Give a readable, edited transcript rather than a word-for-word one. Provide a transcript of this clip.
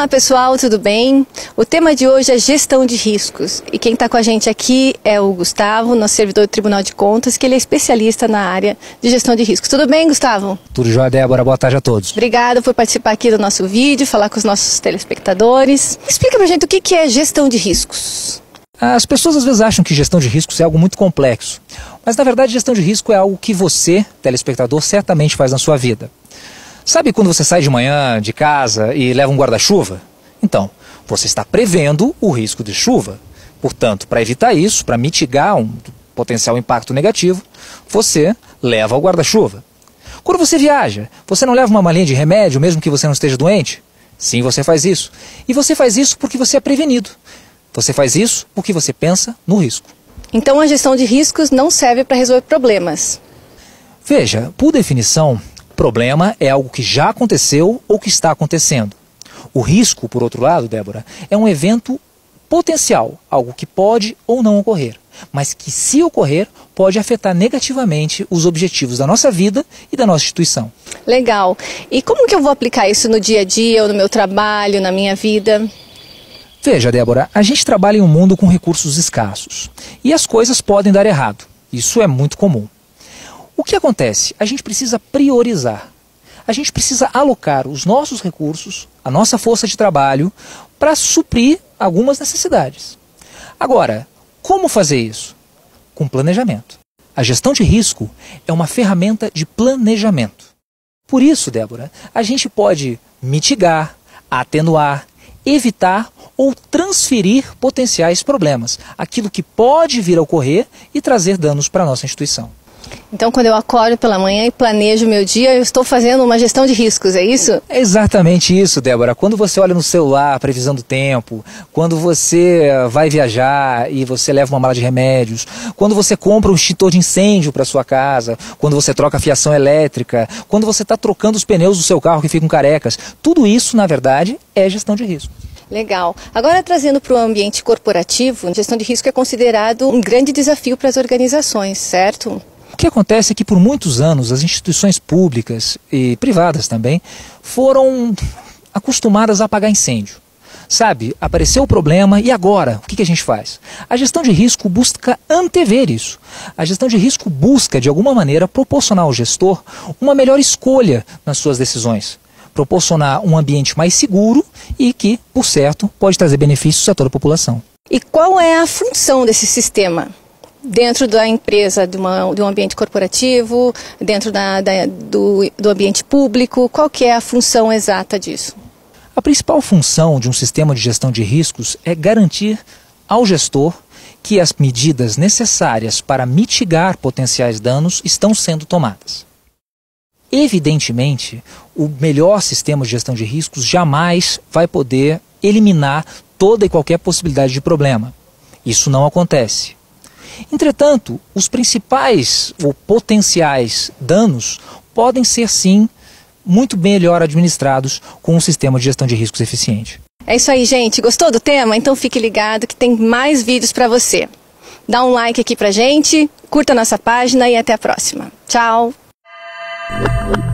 Olá pessoal, tudo bem? O tema de hoje é gestão de riscos e quem está com a gente aqui é o Gustavo, nosso servidor do Tribunal de Contas, que ele é especialista na área de gestão de riscos. Tudo bem, Gustavo? Tudo jóia, Débora. Boa tarde a todos. Obrigada por participar aqui do nosso vídeo, falar com os nossos telespectadores. Explica pra gente o que é gestão de riscos. As pessoas às vezes acham que gestão de riscos é algo muito complexo, mas na verdade gestão de risco é algo que você, telespectador, certamente faz na sua vida. Sabe quando você sai de manhã de casa e leva um guarda-chuva? Então, você está prevendo o risco de chuva. Portanto, para evitar isso, para mitigar um potencial impacto negativo, você leva o guarda-chuva. Quando você viaja, você não leva uma malinha de remédio mesmo que você não esteja doente? Sim, você faz isso. E você faz isso porque você é prevenido. Você faz isso porque você pensa no risco. Então a gestão de riscos não serve para resolver problemas. Veja, por definição, problema é algo que já aconteceu ou que está acontecendo. O risco, por outro lado, Débora, é um evento potencial, algo que pode ou não ocorrer, mas que, se ocorrer, pode afetar negativamente os objetivos da nossa vida e da nossa instituição. Legal. E como que eu vou aplicar isso no dia a dia, ou no meu trabalho, na minha vida? Veja, Débora, a gente trabalha em um mundo com recursos escassos e as coisas podem dar errado. Isso é muito comum. O que acontece? A gente precisa priorizar. A gente precisa alocar os nossos recursos, a nossa força de trabalho, para suprir algumas necessidades. Agora, como fazer isso? Com planejamento. A gestão de risco é uma ferramenta de planejamento. Por isso, Débora, a gente pode mitigar, atenuar, evitar ou transferir potenciais problemas, aquilo que pode vir a ocorrer e trazer danos para a nossa instituição. Então, quando eu acordo pela manhã e planejo o meu dia, eu estou fazendo uma gestão de riscos, é isso? É exatamente isso, Débora. Quando você olha no celular, previsão do tempo, quando você vai viajar e você leva uma mala de remédios, quando você compra um extintor de incêndio para sua casa, quando você troca a fiação elétrica, quando você está trocando os pneus do seu carro que ficam carecas, tudo isso, na verdade, é gestão de risco. Legal. Agora, trazendo para o ambiente corporativo, gestão de risco é considerado um grande desafio para as organizações, certo? O que acontece é que por muitos anos as instituições públicas e privadas também foram acostumadas a apagar incêndio. Sabe, apareceu o problema e agora? O que a gente faz? A gestão de risco busca antever isso. A gestão de risco busca, de alguma maneira, proporcionar ao gestor uma melhor escolha nas suas decisões. Proporcionar um ambiente mais seguro e que, por certo, pode trazer benefícios a toda a população. E qual é a função desse sistema? Dentro da empresa, de um ambiente corporativo, dentro do ambiente público, qual que é a função exata disso? A principal função de um sistema de gestão de riscos é garantir ao gestor que as medidas necessárias para mitigar potenciais danos estão sendo tomadas. Evidentemente, o melhor sistema de gestão de riscos jamais vai poder eliminar toda e qualquer possibilidade de problema. Isso não acontece. Entretanto, os principais ou potenciais danos podem ser, sim, muito melhor administrados com um sistema de gestão de riscos eficiente. É isso aí, gente. Gostou do tema? Então fique ligado que tem mais vídeos para você. Dá um like aqui pra gente, curta a nossa página e até a próxima. Tchau!